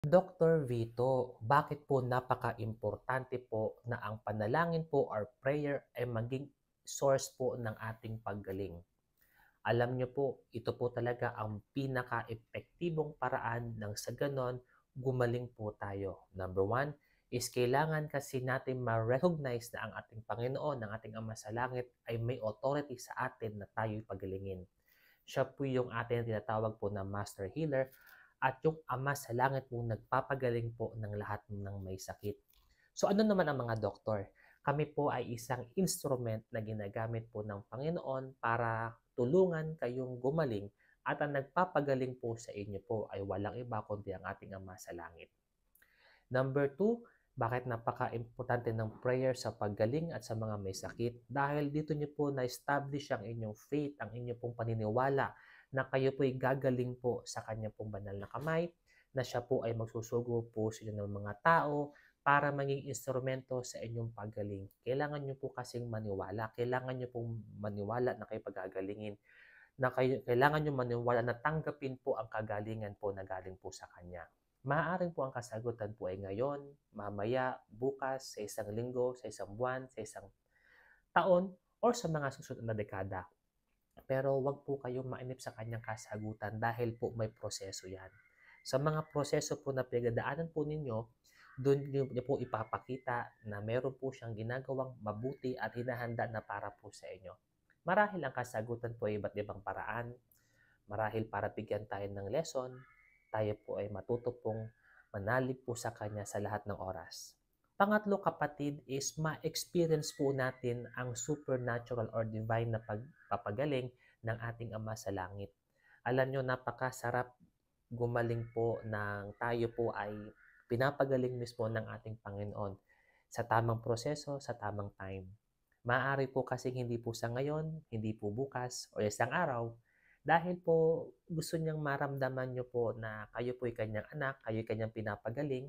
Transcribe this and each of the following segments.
Dr. Vito, bakit po napaka-importante po na ang panalangin po or prayer ay maging source po ng ating paggaling? Alam niyo po, ito po talaga ang pinaka-epektibong paraan ng sa ganon, gumaling po tayo. Number one is kailangan kasi natin ma-recognize na ang ating Panginoon, ang ating Ama sa Langit ay may authority sa atin na tayo'y pagalingin. Siya po yung ating tinatawag po na Master Healer at yung Ama sa Langit po nagpapagaling po ng lahat ng may sakit. So ano naman ang mga doktor? Kami po ay isang instrument na ginagamit po ng Panginoon para tulungan kayong gumaling at ang nagpapagaling po sa inyo po ay walang iba kundi ang ating Ama sa Langit. Number two, bakit napaka-importante ng prayer sa paggaling at sa mga may sakit? Dahil dito niyo po na-establish ang inyong faith, ang inyong pong paniniwala na kayo po'y gagaling po sa kanya pong banal na kamay, na siya po ay magsusugo po sa inyo ng mga tao para maging instrumento sa inyong paggaling. Kailangan niyo po kasing maniwala. Kailangan niyo pong maniwala na kayo pagagalingin. Kailangan niyo maniwala na tanggapin po ang kagalingan po na galing po sa Kanya. Maaaring po ang kasagutan po ay ngayon, mamaya, bukas, sa isang linggo, sa isang buwan, sa isang taon, or sa mga susunod na dekada. Pero wag po kayong mainip sa kanyang kasagutan dahil po may proseso yan. Sa mga proseso po na pinagdadaanan po ninyo, doon niyo po ipapakita na meron po siyang ginagawang mabuti at hinahanda na para po sa inyo. Marahil ang kasagutan po ay iba't ibang paraan. Marahil para bigyan tayo ng lesson, tayo po ay matuto pong manalig po sa Kanya sa lahat ng oras. Pangatlo kapatid is ma-experience po natin ang supernatural or divine na pagpapagaling ng ating Ama sa Langit. Alam nyo, napakasarap gumaling po ng tayo po ay pinapagaling mismo ng ating Panginoon sa tamang proseso, sa tamang time. Maaari po kasi hindi po sa ngayon, hindi po bukas, o isang araw, dahil po gusto niyang maramdaman niyo po na kayo po'y kanyang anak, kayo'y kanyang pinapagaling.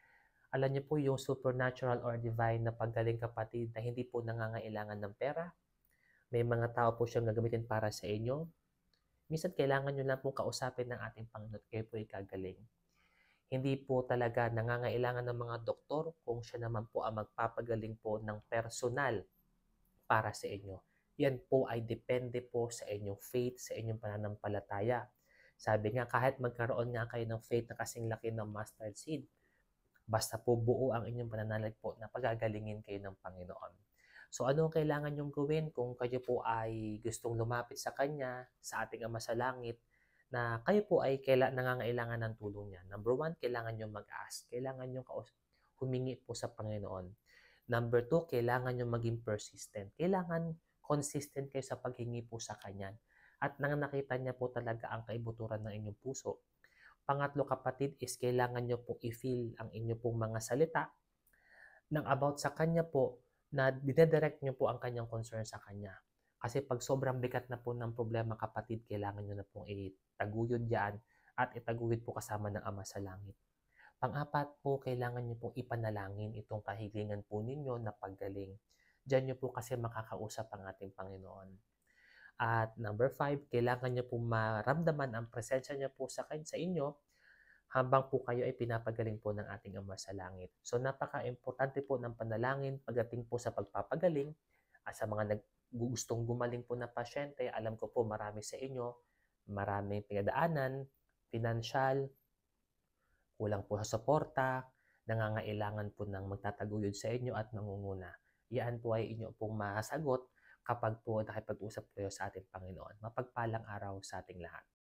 Alam niyo po yung supernatural or divine na paggaling kapatid na hindi po nangangailangan ng pera. May mga tao po siyang gagamitin para sa inyo. Minsan kailangan niyo lang pong kausapin ng ating Panginoon kayo po'y kagaling. Hindi po talaga nangangailangan ng mga doktor kung siya naman po ang magpapagaling po ng personal para sa inyo. Yan po ay depende po sa inyong faith, sa inyong pananampalataya. Sabi nga, kahit magkaroon nga kayo ng faith na kasing laki ng mustard seed, basta po buo ang inyong pananalig po na pagagalingin kayo ng Panginoon. So ano ang kailangan nyong gawin kung kayo po ay gustong lumapit sa Kanya, sa ating Ama sa Langit, na kayo po ay nangangailangan ng tulong niya. Number one, kailangan nyo mag-ask. Kailangan nyo humingi po sa Panginoon. Number two, kailangan nyo maging persistent. Kailangan consistent kayo sa paghingi po sa Kanya. At nang nakita niya po talaga ang kaibuturan ng inyong puso. Pangatlo kapatid is kailangan nyo po i-feel ang inyong pong mga salita ng about sa Kanya po na dinedirect nyo po ang kanyang concern sa Kanya. Kasi pag sobrang bigat na po ng problema kapatid, kailangan nyo na pong itaguyod yan at itaguyod po kasama ng Ama sa Langit. Pang-apat po, kailangan nyo pong ipanalangin itong kahilingan po ninyo na paggaling. Diyan nyo po kasi makakausap ang ating Panginoon. At number five, kailangan nyo pong maramdaman ang presensya niya po sa inyo habang po kayo ay pinapagaling po ng ating Ama sa Langit. So napaka-importante po ng panalangin pagdating po sa pagpapagaling at sa mga gustong gumaling po na pasyente. Alam ko po marami sa inyo, maraming pinadaanan, pinansyal, kulang po sa suporta, nangangailangan po ng magtataguyod sa inyo at nangunguna. Yan po ay inyo pong masagot kapag po nakipag-usap kayo sa ating Panginoon. Mapagpalang araw sa ating lahat.